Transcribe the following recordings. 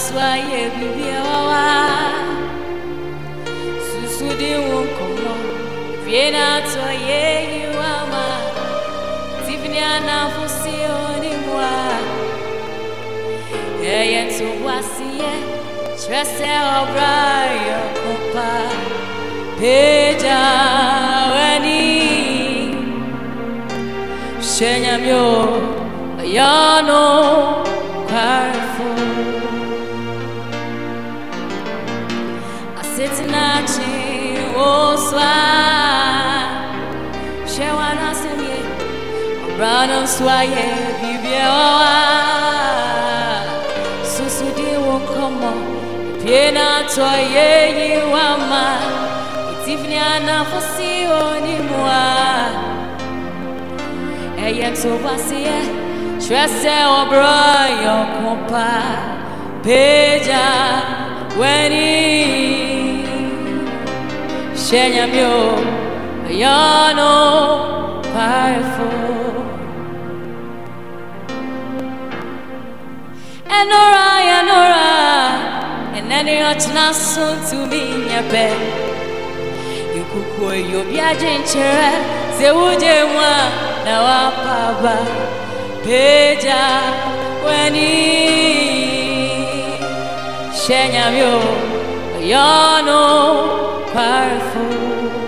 swaye bibiawa susudi wonkomo viena to ye yuama tivnia na fusioni mwa ye to wasiye trese obra yo kompa peja weni shenyamyo ayano careful asitinachi oswa shewana semye obrano swaye bibiawa susudi wonkomo piena toye yiwama itifniana fosioni mwa eyenso wasiye trese obra yo kompa peja weni shenyamyo ayano powerful enora enani ochna sun to me nyabe ikuko yo biajenchere zewuje mwa na wapaba peja weni shenyamyo ayano powerful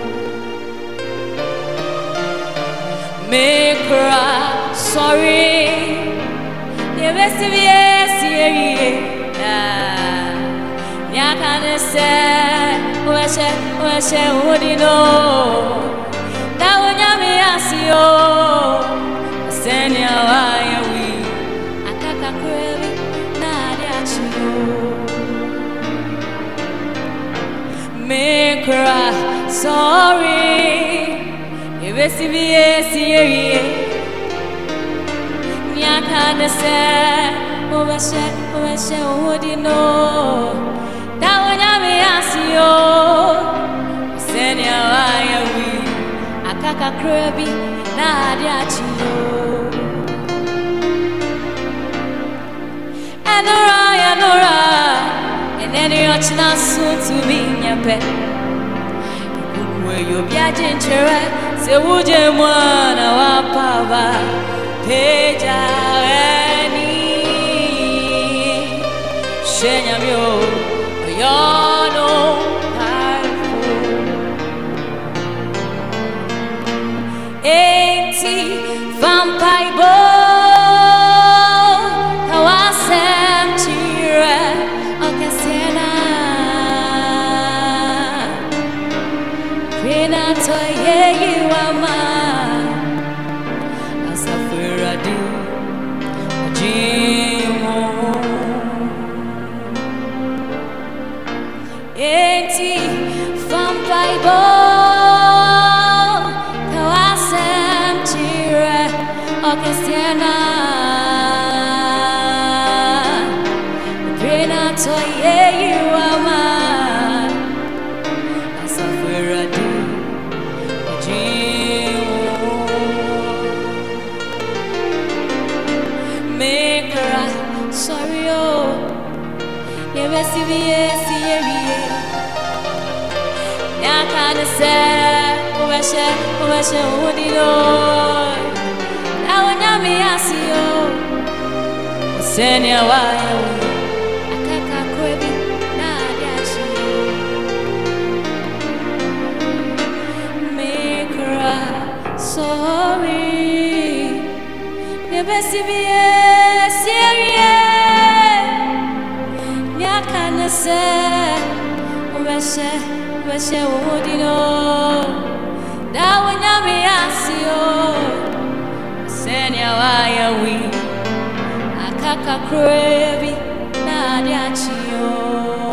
me cry sorry never see nyakane se weshe udino dawonyame asio senya wayawi akaka kweli na adiachino me cry sorry evesiye nyakane se weshe udino dawonyame asio senya wayawi akaka kweli na adiachino Enora, and any ochna soon to me, nyape. Where you be a ginger, say, would you want our power? Peja, any shenyamyo, yono, Mpaebo. Mpaebo kawasem chire okesiana pena toye yuama asafiradi jiwo make her sorry oh never see me Yakane se uweshe udino awanyame asio senya wayo akaka kwebi na adiachi me cry sorry never see me Yakane se uweshe udino dawanyame asio senya wayawi akaka krebi na adiachio